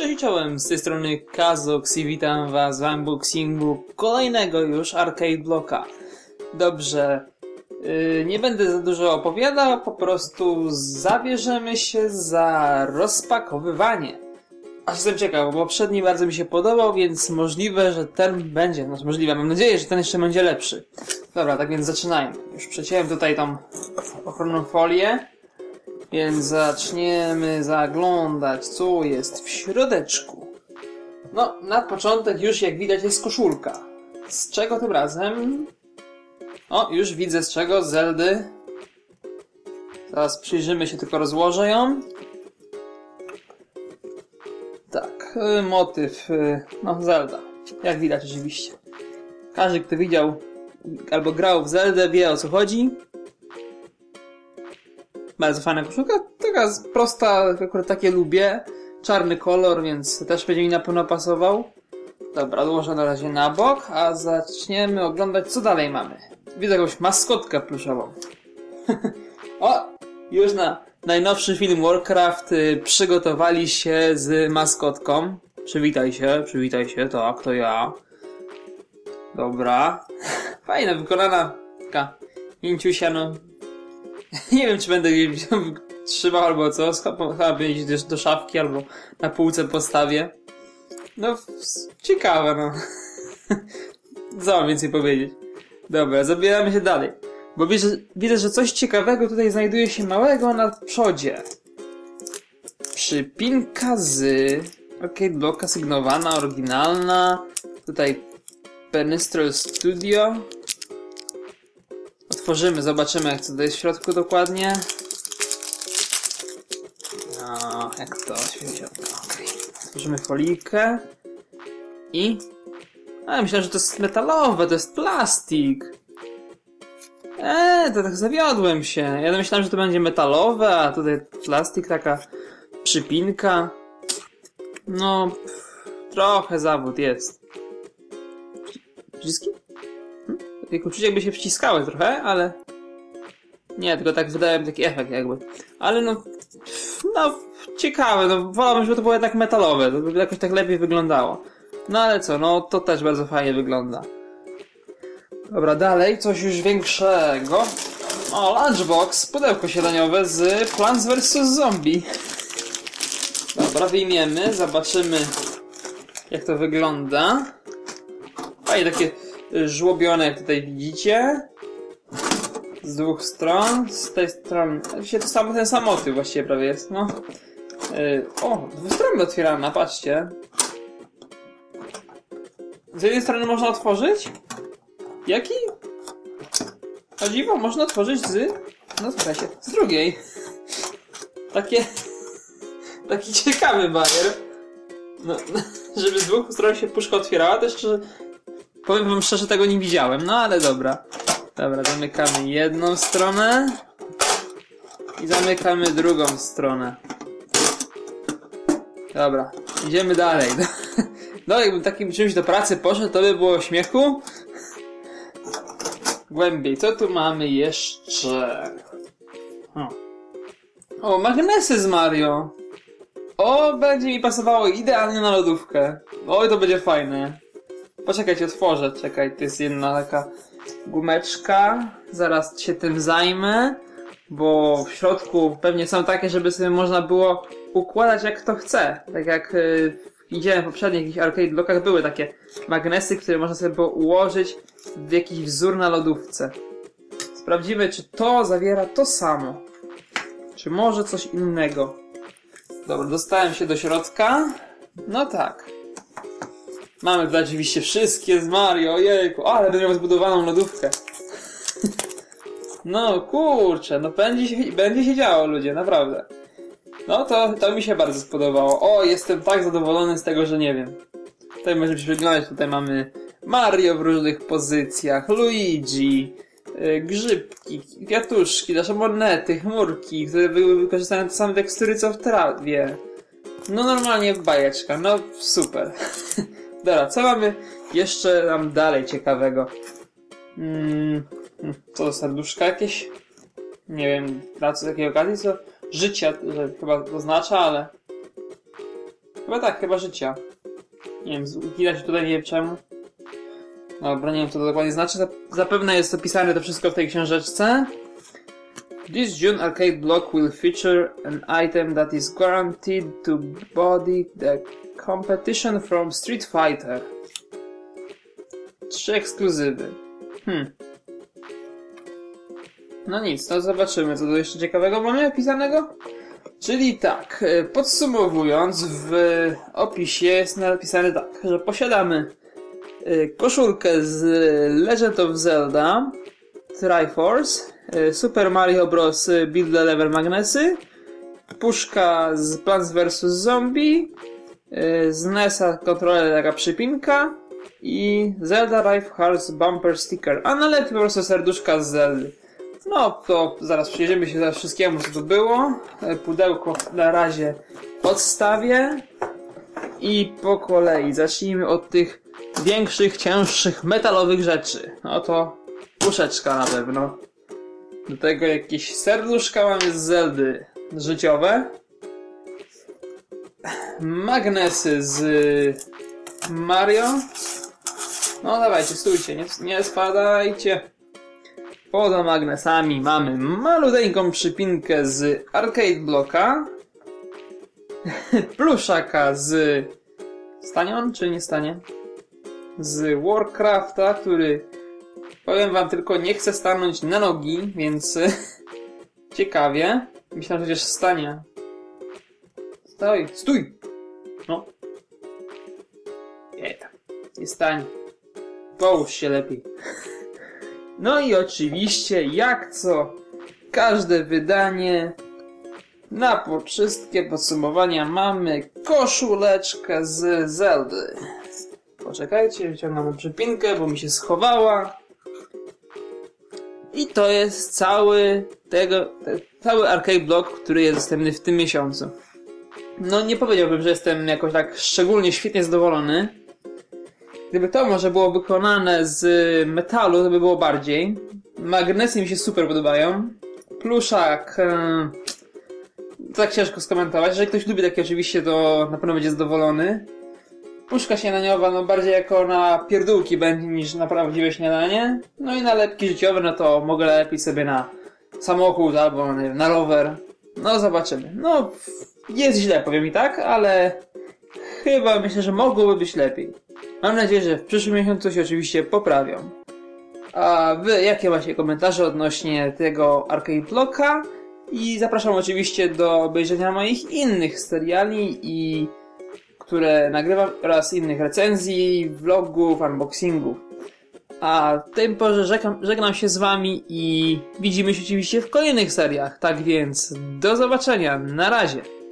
Cześć, czołem, z tej strony Kazox i witam was w unboxingu kolejnego już Arcade Blocka. Dobrze, nie będę za dużo opowiadał, po prostu zabierzemy się za rozpakowywanie. Aż jestem ciekaw, bo poprzedni bardzo mi się podobał, więc możliwe, że ten będzie, możliwe, mam nadzieję, że ten jeszcze będzie lepszy. Dobra, tak więc zaczynajmy. Już przeciąłem tutaj tą ochronną folię. Więc zaczniemy zaglądać, co jest w środeczku. No, na początek już jak widać jest koszulka. Z czego tym razem? O, już widzę z czego, z Zeldy. Teraz przyjrzymy się, tylko rozłożę ją. Tak, motyw, no Zelda. Jak widać oczywiście. Każdy, kto widział albo grał w Zeldę, wie, o co chodzi. Bardzo fajna koszulka, taka prosta, akurat takie lubię. Czarny kolor, więc też będzie mi na pewno pasował. Dobra, odłożę na razie na bok, a zaczniemy oglądać, co dalej mamy. Widzę jakąś maskotkę pluszową. O! Już na najnowszy film Warcraft przygotowali się z maskotką. Przywitaj się, tak, to ja. Dobra. Fajna, wykonana taka mięciusia, no. Nie wiem, czy będę gdzieś trzymał albo co. Chyba będzie do szafki albo na półce postawię. No, ciekawe, no. Co mam więcej powiedzieć? Dobra, zabieramy się dalej. Bo widzę, że coś ciekawego tutaj znajduje się małego na przodzie. Przypinka z Arcade Blocka, sygnowana, oryginalna. Tutaj Penestrel Studio. Otworzymy, zobaczymy, jak co to jest w środku dokładnie. No, jak to świeciłko, okej. Otworzymy folijkę. I... A, myślałem, że to jest metalowe, to jest plastik. To tak zawiodłem się. Ja myślałem, że to będzie metalowe, a tutaj plastik, taka przypinka. No, trochę zawód jest. Przyciski? Takie uczucie, jakby się wciskały trochę, ale... Nie, tylko tak wydałem taki efekt jakby. Ale no ciekawe, no wolałbym, żeby to było jednak metalowe, to by jakoś tak lepiej wyglądało. No ale co, no to też bardzo fajnie wygląda. Dobra, dalej, coś już większego. O, Lunchbox, pudełko siadaniowe z Plants vs. Zombie. Dobra, wyjmiemy, zobaczymy, jak to wygląda. Fajnie, takie żłobione, jak tutaj widzicie. Z dwóch stron. Z tej strony. Dzisiaj to samo, ten sam motyw właściwie prawie jest, no. O, dwustronnie otwierana, patrzcie. Z jednej strony można otworzyć. Jaki? O dziwo, można otworzyć z... No słuchajcie, z drugiej. Taki ciekawy bajer. No, żeby z dwóch stron się puszka otwierała, to jeszcze... Powiem wam szczerze, tego nie widziałem, no ale dobra. Dobra, zamykamy jedną stronę. I zamykamy drugą stronę. Dobra, idziemy dalej. No, jakbym takim czymś do pracy poszedł, to by było śmiechu. Głębiej, co tu mamy jeszcze? O, magnesy z Mario. O, będzie mi pasowało idealnie na lodówkę. Oj, to będzie fajne. Poczekajcie, otworzę. Czekaj, to jest jedna taka gumeczka. Zaraz się tym zajmę. Bo w środku pewnie są takie, żeby sobie można było układać jak kto chce. Tak jak widziałem w poprzednich jakichś Arcade Blockach, były takie magnesy, które można sobie było ułożyć w jakiś wzór na lodówce. Sprawdzimy, czy to zawiera to samo. Czy może coś innego. Dobra, dostałem się do środka. No tak. Mamy tutaj oczywiście wszystkie z Mario, ojejku, ale będę miał zbudowaną lodówkę. No kurczę, no będzie się działo, ludzie, naprawdę. No to mi się bardzo spodobało. O, jestem tak zadowolony z tego, że nie wiem. Tutaj możemy się przyglądać, tutaj mamy Mario w różnych pozycjach, Luigi, grzybki, kwiatuszki, nasze monety, chmurki, które były wykorzystane te same tekstury co w trawie. No normalnie bajeczka, no super. Dobra, co mamy jeszcze tam dalej ciekawego? Co to, serduszka jakieś? Nie wiem, na co takiej okazji, co życia chyba oznacza, ale... Chyba tak, chyba życia. Nie wiem, widać tutaj, nie wiem czemu. Dobra, nie wiem co to dokładnie znaczy. Zapewne jest opisane to wszystko w tej książeczce. This June arcade block will feature an item that is guaranteed to body the competition from Street Fighter. 3 ekskluzywy. No nic, to zobaczymy, co tu jeszcze ciekawego mamy opisanego. Czyli tak, podsumowując, w opisie jest napisane tak, że posiadamy koszulkę z Legend of Zelda Triforce, Super Mario Bros. Build the Level Magnesy, puszka z Plants vs. Zombie, z NES-a kontroler taka przypinka i Zelda Life Hearts Bumper Sticker, a najlepiej po prostu serduszka z Zeldy. No to zaraz przyjrzymy się wszystkiemu, co tu było. Pudełko na razie odstawię i po kolei zacznijmy od tych większych, cięższych, metalowych rzeczy. No to puszeczka na pewno. Do tego jakieś serduszka mamy z Zeldy życiowe. Magnesy z Mario. No dawajcie, stójcie, nie spadajcie. Poza magnesami mamy maluteńką przypinkę z Arcade Blocka. Pluszaka z... Stanie on, czy nie stanie? Z Warcrafta, który... Powiem wam tylko, nie chce stanąć na nogi, więc... Ciekawie. Myślałem, że chociaż stanie. Stój! No. Nie stanie. Połóż się lepiej. No i oczywiście, jak co każde wydanie, na wszystkie podsumowania mamy koszuleczkę z Zeldy. Poczekajcie, wyciągam przypinkę, bo mi się schowała. I to jest cały arcade block, który jest dostępny w tym miesiącu. No nie powiedziałbym, że jestem jakoś tak szczególnie świetnie zadowolony. Gdyby to może było wykonane z metalu, to by było bardziej. Magnesy mi się super podobają. Pluszak... tak ciężko skomentować. Jeżeli ktoś lubi takie oczywiście, to na pewno będzie zadowolony. Puszka śniadaniowa, no bardziej jako na pierdółki będzie niż na prawdziwe śniadanie. No i nalepki życiowe, no to mogę lepiej sobie na samochód albo nie wiem, na rower. No zobaczymy. No jest źle, powiem i tak, ale chyba myślę, że mogłoby być lepiej. Mam nadzieję, że w przyszłym miesiącu się oczywiście poprawią. A wy jakie macie komentarze odnośnie tego Arcade Blocka? I zapraszam oczywiście do obejrzenia moich innych seriali, które nagrywam, oraz innych recenzji, vlogów, unboxingów. A w tej porze żegnam się z wami i widzimy się oczywiście w kolejnych seriach. Tak więc do zobaczenia. Na razie.